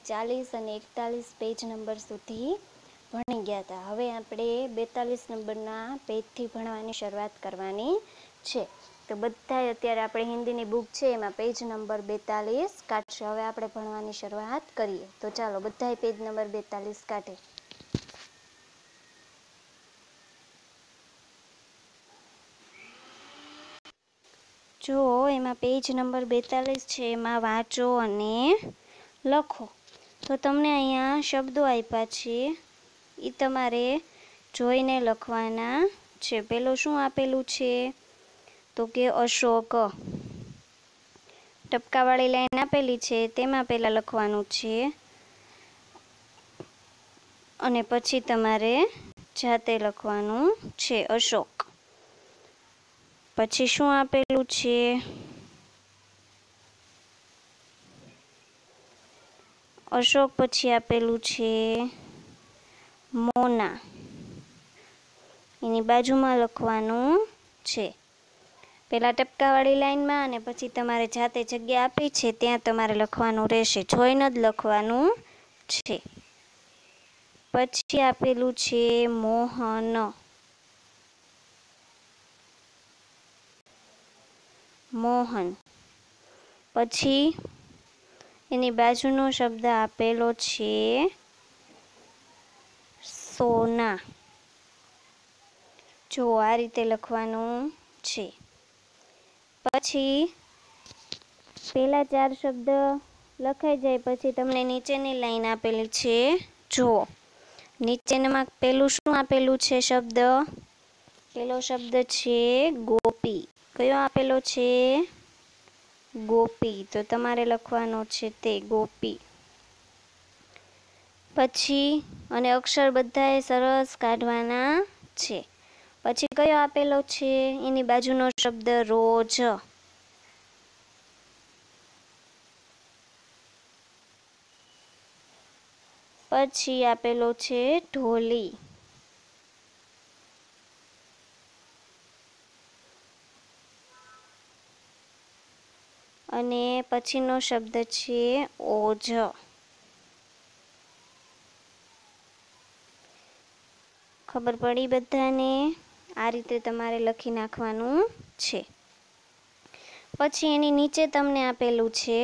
40 અને 41 page number સુધી ભણી ગયા હતા. હવે આપણે 42 નંબરના પેજથી ભણવાની શરૂઆત કરવાની છે. તો બધાય અત્યારે આપણે હિન્દીની બુક છે એમાં પેજ નંબર 42 કાઢશે. હવે આપણે ભણવાની શરૂઆત કરીએ. તો ચાલો બધાય પેજ નંબર 42 કાઢે. જો એમાં પેજ નંબર 42 છે, એમાં વાંચો અને લખો. તો તમને અહીંયા શબ્દો આપ્યા છે, એ તમારે જોઈને લખવાના છે. પેલું શું આપેલું છે? તો કે અશોક. ટપકાવાળી લાઈન આપેલી છે, તેમાં પહેલાં લખવાનું છે અને પછી તમારે જાતે લખવાનું છે અશોક. પછી શું આપેલું છે? અશોક પછી આપેલું છે મોના. એની બાજુમાં લખવાનું છે પહેલાં ટપકાવાળી લાઈનમાં અને પછી તમારે જાતે જગ્યા આપી છે ત્યાં તમારે લખવાનું રહેશે. જોઈને જ લખવાનું છે. પછી આપેલું છે મોહન. મોહન. પછી એની બાજુનો શબ્દ આપેલો છે સોના. જો આ રીતે લખવાનું છે. પછી પહેલા 4 શબ્દ લખાઈ જાય પછી તમને નીચેની લાઈન આપેલી છે. જુઓ નીચેનામાં પેલું શું આપેલું છે શબ્દ? પેલો શબ્દ છે ગોપી. કયો આપેલો છે? ગોપી. તો તમારે લખવાનો છે તે ગોપી. પછી અને અક્ષર બધાએ સરસ કાઢવાના છે. પછી કયો આપેલો છે? એની બાજુનો શબ્દ રોજ. પછી આપેલો છે ઢોલી. અને પછીનો શબ્દ છે ઓજ. ખબર પડી બધાને? આ રીતે તમારે લખી નાખવાનું છે. પછી એની નીચે તમને આપેલું છે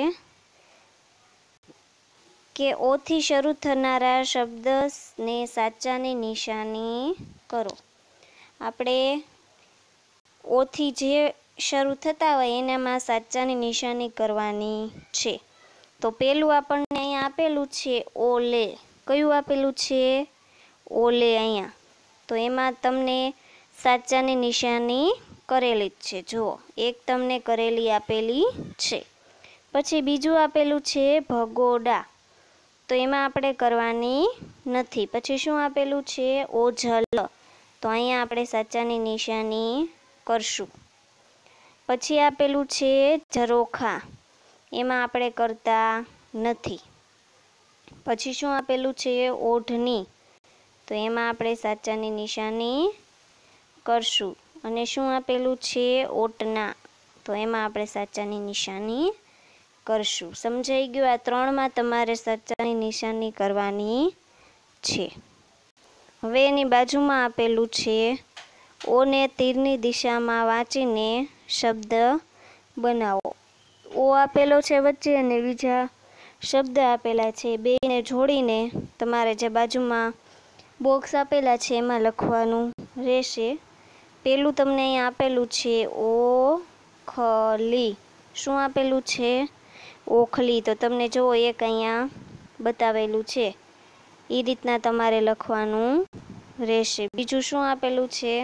કે ઓથી શરૂ થનારા શબ્દને સાચાની નિશાની કરો. આપણે ઓથી જે શરૂ થતા હોય એનામાં સાચાની નિશાની કરવાની છે. તો પેલું આપણને અહીંયા આપેલું છે ઓલે. કયું આપેલું છે? ઓલે અહીંયા. તો એમાં તમને સાચાની નિશાની કરેલી જ છે. જુઓ એક તમને કરેલી આપેલી છે. પછી બીજું આપેલું છે ભગોડા. તો એમાં આપણે કરવાની નથી. પછી શું આપેલું છે? ઓઝલ. તો અહીંયા આપણે સાચાની નિશાની કરશું. પછી આપેલું છે ઝરોખા. એમાં આપણે કરતા નથી. પછી શું આપેલું છે? ઓઢણી. તો એમાં આપણે સાચાની નિશાની કરશું. અને શું આપેલું છે? ઓટના. તો એમાં આપણે સાચાની નિશાની કરશું. સમજાઈ ગયું? આ 3માં તમારે સાચાની નિશાની કરવાની છે. હવે એની બાજુમાં આપેલું છે ઓને તીરની દિશામાં વાંચીને શબ્દ બનાવો. ઓ આપેલો છે વચ્ચે અને બીજા શબ્દ આપેલા છે. બેને જોડીને તમારે જે બાજુમાં બોક્સ આપેલા છે એમાં લખવાનું રહેશે. પેલું તમને અહીંયા આપેલું છે ઓખલી. શું આપેલું છે? ઓખલી. તો તમને જો એક અહીંયા બતાવેલું છે એ રીતના તમારે લખવાનું રહેશે. બીજું શું આપેલું છે?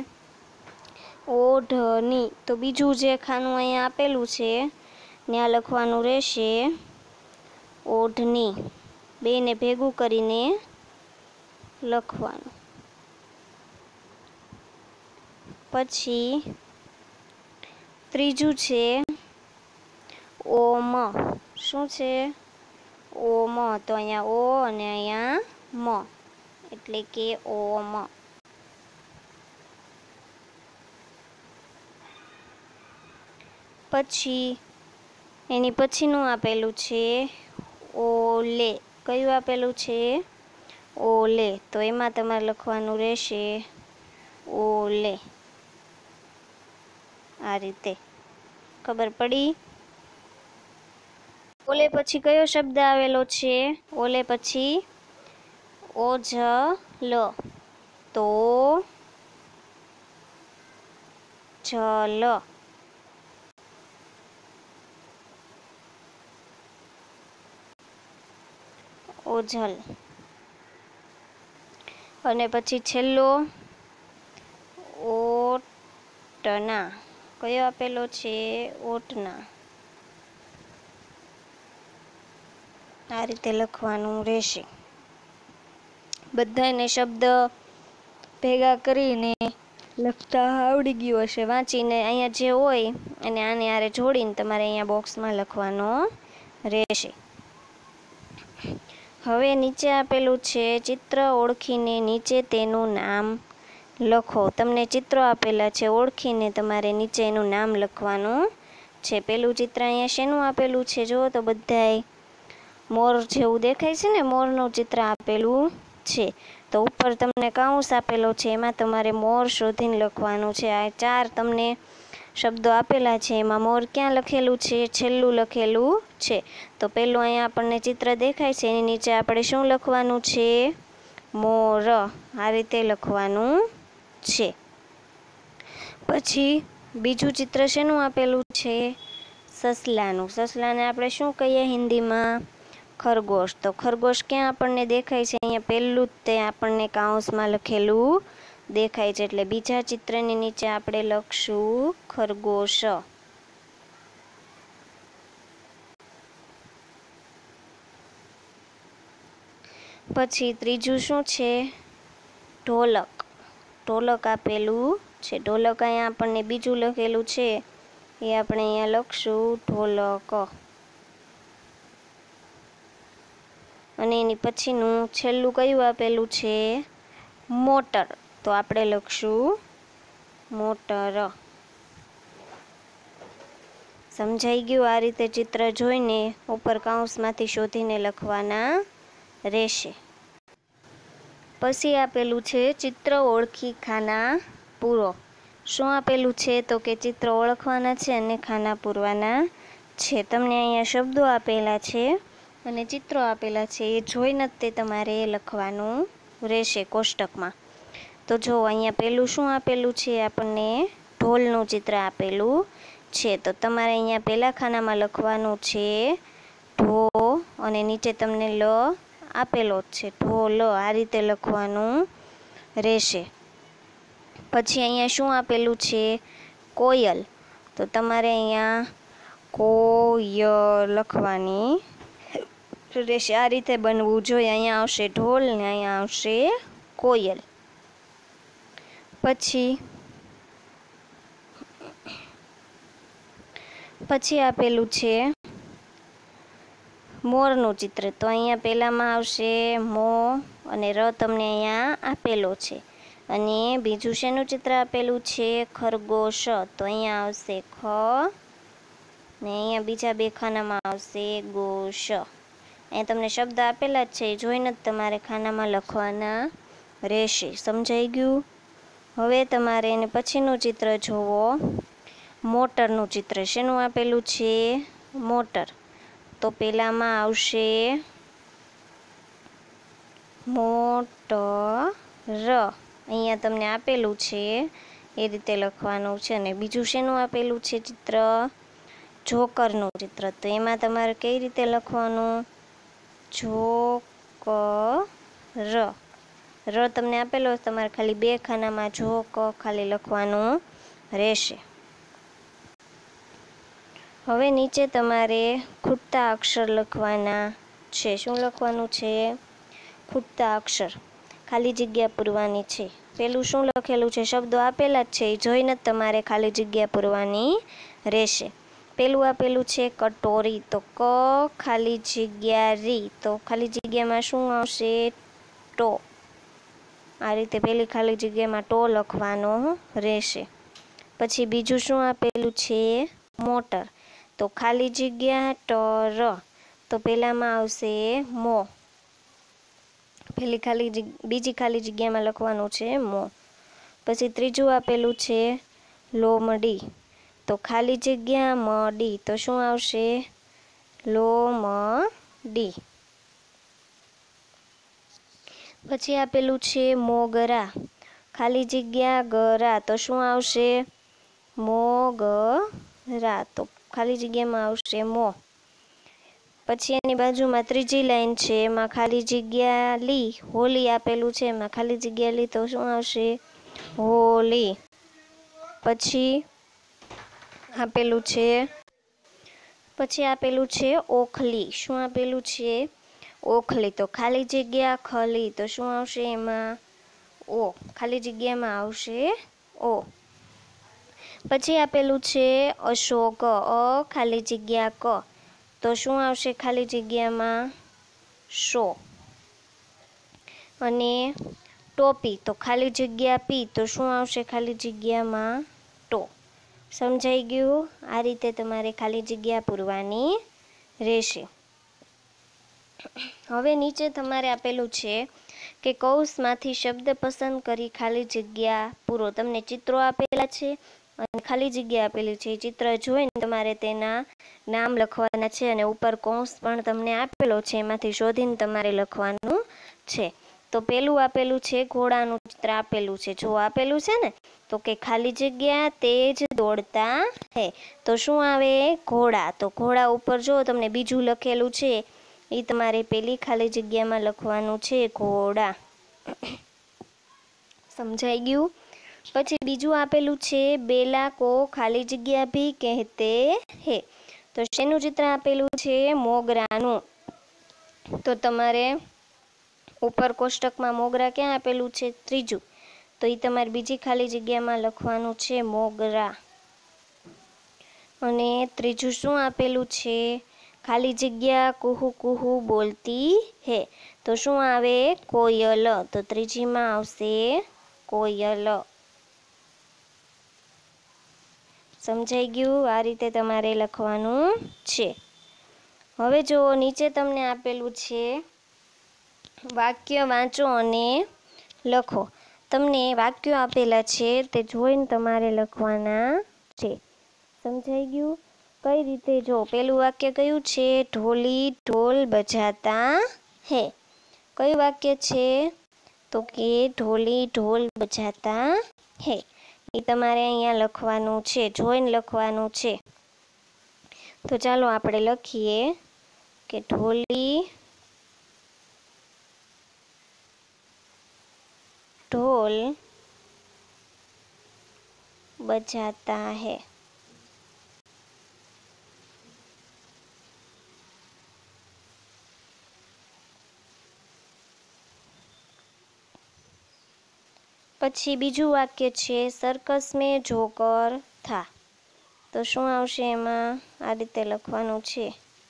ઓઢની. તો બીજું જે ખાનું અહીંયા આપેલું છે ત્યાં લખવાનું રહેશે ઓઢની. બેને ભેગું કરીને લખવાનું. પછી ત્રીજું છે ઓમ. શું છે? ઓમ. તો અહીંયા ઓ અને અહીંયા મ એટલે કે ઓમ. પછી એની પછીનું આપેલું છે ઓલે. કયું આપેલું છે? ઓલે. તો એમાં તમારે લખવાનું રહેશે ઓલે. આ રીતે. ખબર પડી? ઓલે પછી કયો શબ્દ આવેલો છે? ઓલે પછી ઓઝલ. તો જલ. ઓઝલ. અને પછી છેલ્લો ઓટના. કયો આપેલો છે? ઓટના. આ રીતે લખવાનું રહેશે. બધાને શબ્દ ભેગા કરીને લખતા આવડી ગયું હશે. વાંચીને અહીંયા જે હોય અને આને આરે જોડીને તમારે અહીંયા બોક્સમાં લખવાનો રહેશે. હવે નીચે આપેલું છે ચિત્ર ઓળખીને નીચે તેનું નામ લખો. તમને ચિત્રો આપેલા છે, ઓળખીને તમારે નીચે એનું નામ લખવાનું છે. પેલું ચિત્ર અહીંયા શેનું આપેલું છે? જો તો બધાય મોર જેવું દેખાય છે ને, મોરનું ચિત્ર આપેલું છે. તો ઉપર તમને કાઉન્સ આપેલો છે, એમાં તમારે મોર શોધીને લખવાનું છે. આ 4 તમને શબ્દો આપેલા છે, એમાં મોર ક્યાં લખેલું છે? છેલ્લું લખેલું છે. તો પેલું અહીંયા આપણને ચિત્ર દેખાય છે, એની નીચે આપણે શું લખવાનું છે? મોર. આ રીતે લખવાનું છે. પછી બીજું ચિત્ર શેનું આપેલું છે? સસલાનું. સસલાને આપણે શું કહીએ હિન્દીમાં? ખરગોશ. તો ખરગોશ ક્યાં આપણને દેખાય છે? અહીંયા પહેલું જ તે આપણને કાઉન્સમાં લખેલું દેખાય છે. એટલે બીજા ચિત્રની નીચે આપણે લખશું ખરગોશ. પછી ત્રીજું શું છે? ઢોલક. ઢોલક આપેલું છે. ઢોલક અહીંયા આપણને બીજું લખેલું છે, એ આપણે અહીંયા લખશું ઢોલક. અને એની પછીનું છેલ્લું કયું આપેલું છે? મોટર. તો આપણે લખશું મોટર. સમજાઈ ગયું? આ રીતે ચિત્ર જોઈને ઉપર કાઉન્સમાંથી શોધીને લખવાના રહેશે. પછી આપેલું છે ચિત્ર ઓળખી ખાના પૂરો. શું આપેલું છે? તો કે ચિત્ર ઓળખવાના છે અને ખાના પૂરવાના છે. તમને અહીંયા શબ્દો આપેલા છે અને ચિત્રો આપેલા છે, એ જોઈને જ તે તમારે લખવાનું રહેશે કોષ્ટકમાં. તો જો અહીંયા પેલું શું આપેલું છે? આપણને ઢોલનું ચિત્ર આપેલું છે. તો તમારે અહીંયા પહેલા ખાનામાં લખવાનું છે ઢો, અને નીચે તમને લ આપેલો જ છે, ઢોલ. આ રીતે લખવાનું રહેશે. પછી અહીંયા શું આપેલું છે? કોયલ. તો તમારે અહીંયા કોયલ લખવાની રહેશે. આ રીતે બનવું જોઈએ. અહીંયા આવશે ઢોલ ને અહીંયા આવશે કોયલ. પછી આપેલું છે મોરનું ચિત્ર. તો અહીંયા પહેલામાં આવશે મો અને ર તમને અહીંયા આપેલો છે. અને બીજું શેનું ચિત્ર આપેલું છે? ખરગોશ. તો અહીંયા આવશે ખ ને અહીંયા બીજા બે ખાનામાં આવશે ગોશ. અહીંયા તમને શબ્દ આપેલા જ છે, જોઈને જ તમારે ખાનામાં લખવાના રહેશે. સમજાઈ ગયું? હવે તમારે એને પછીનું ચિત્ર જોવો. મોટરનું ચિત્ર. શેનું આપેલું છે? મોટર. તો પહેલામાં આવશે મોટર. અહીંયા તમને આપેલું છે એ રીતે લખવાનું છે. અને બીજું શેનું આપેલું છે ચિત્ર? જોકરનું ચિત્ર. તો એમાં તમારે કઈ રીતે લખવાનું? જોકર. ર તમને આપેલો, તમારે ખાલી બે ખાનામાં જોક ખાલી લખવાનું રહેશે. હવે નીચે તમારે ખૂટતા અક્ષર લખવાના છે. શું લખવાનું છે? ખૂટતા અક્ષર. ખાલી જગ્યા પૂરવાની છે. પેલું શું લખેલું છે? શબ્દો આપેલા જ છે, એ જોઈને જ તમારે ખાલી જગ્યા પૂરવાની રહેશે. પેલું આપેલું છે કટોરી. તો ક ખાલી જગ્યા રી. તો ખાલી જગ્યામાં શું આવશે? ટો. આ રીતે પેલી ખાલી જગ્યામાં ટો લખવાનો રહેશે. પછી બીજું શું આપેલું છે? મોટર. તો ખાલી જગ્યા ટર. તો પહેલામાં આવશે મો. બીજી ખાલી જગ્યામાં લખવાનું છે મો. પછી ત્રીજું આપેલું છે લોમડી, તો ખાલી જગ્યા મડી, તો શું આવશે લોમડી. પછી આપેલું છે મોગરા, ખાલી જગ્યા ગરા, તો શું આવશે મોગરા, તો ખાલી જગ્યામાં આવશે મો. પછી એની બાજુમાં ત્રીજી લાઈન છે, એમાં ખાલી જગ્યા લી, હોલી આપેલું છે, એમાં ખાલી જગ્યા લી, તો શું આવશે હોલી. પછી આપેલું છે ઓખલી, શું આપેલું છે ઓખલી, તો ખાલી જગ્યા ખલી, તો શું આવશે એમાં ઓ, ખાલી જગ્યામાં આવશે ઓ. પછી આપેલું છે અશોક, ખાલી જગ્યા ક, તો શું આવશે ખાલી જગ્યામાં શો. અને ટોપી, તો ખાલી જગ્યા પી, તો શું આવશે ખાલી જગ્યામાં ટો. સમજાઈ ગયું? આ રીતે તમારે ખાલી જગ્યા પૂરવાની રહેશે. હવે નીચે તમારે આપેલું છે કે કૌંસમાંથી શબ્દ પસંદ કરી ખાલી જગ્યા પૂરો. તમને ચિત્રો આપેલા છે અને ખાલી જગ્યા આપેલી છે. ચિત્ર જોઈને તમારે તેના નામ લખવાના છે અને ઉપર કૌંસ પણ તમને આપેલો છે, એમાંથી શોધીને તમારે લખવાનું છે. તો પેલું આપેલું છે ઘોડાનું ચિત્ર આપેલું છે, જો આપેલું છે ને, તો કે ખાલી જગ્યા તેજ દોડતા હે, તો શું આવે ઘોડા. તો ઘોડા ઉપર જો તમને બીજું લખેલું છે, એ તમારે પેલી ખાલી જગ્યામાં લખવાનું છે ઘોડા. સમજાઈ ગયું? પછી બીજું આપેલું છે બેલા કો ખાલી જગ્યા ભી કહેતે હે, તો શેનું ચિત્ર આપેલું છે મોગરાનું. તો તમારે ઉપર કોષ્ટકમાં મોગરા ક્યાં આપેલું છે ત્રીજું, તો એ તમારે બીજી ખાલી જગ્યામાં લખવાનું છે મોગરા. અને ત્રીજું શું આપેલું છે ખાલી જગ્યા કુહુ કુહુ બોલતી હે, તો શું આવે કોયલ, તો ત્રીજીમાં આવશે કોયલ. સમજાઈ ગયું? આ રીતે તમારે લખવાનું છે. હવે જો નીચે તમને આપેલું છે વાક્ય વાંચો અને લખો. તમને વાક્યો આપેલા છે તે જોઈને તમારે લખવાના છે. સમજાઈ ગયું? કઈ રીતે? જો પેલું વાક્ય કયું છે ઢોલી ઢોલ બજાતા હે. કયું વાક્ય છે? તો કે ઢોલી ઢોલ બજાતા હે. એ તમારે અહીંયા લખવાનું છે, જોઈને લખવાનું છે. તો ચાલો આપણે લખીએ કે ઢોલી ઢોલ બજાતા હે. પછી બીજું વાક્ય છે સર્કસ મેં જોકર થા, તો શું આવશે એમાં? આ રીતે લખવાનું છે.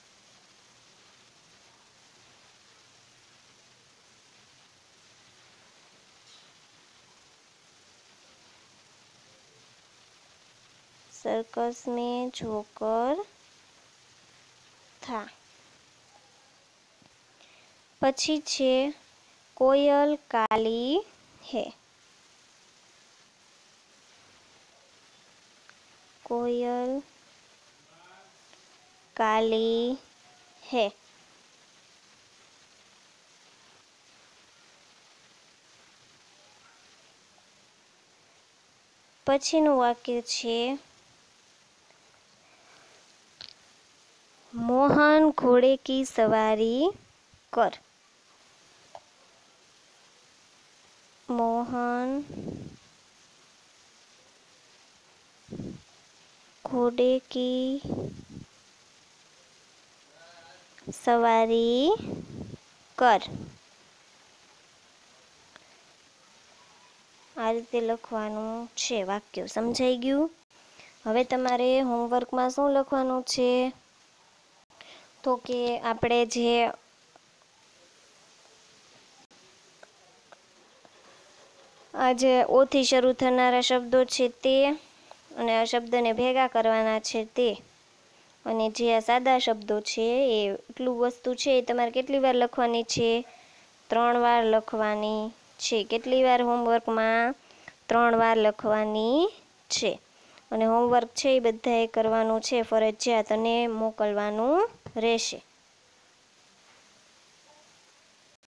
सर्कस में जोकर था. પછી છે કોયલ કાલી હે. कोयल काली है. પછીનું વાક્ય છે मोहन घोड़े की सवारी कर. मोहन घोड़े की सवारी कर. આ રીતે લખવાનું છે વાક્ય. સમજાઈ ગયું? હવે તમારે હોમવર્કમાં શું લખવાનું છે? તો કે આપણે જે આજે ઓથી શરૂ થનારા શબ્દો છે તે, અને આ શબ્દને ભેગા કરવાના છે તે, અને જે આ સાદા શબ્દો છે એ એટલું વસ્તુ છે એ તમારે કેટલી વાર લખવાની છે? 3 વાર લખવાની છે. કેટલી વાર હોમવર્કમાં? 3 વાર લખવાની છે. અને હોમવર્ક છે એ બધાએ કરવાનું છે ફરજિયાત અને મોકલવાનું રહેશે.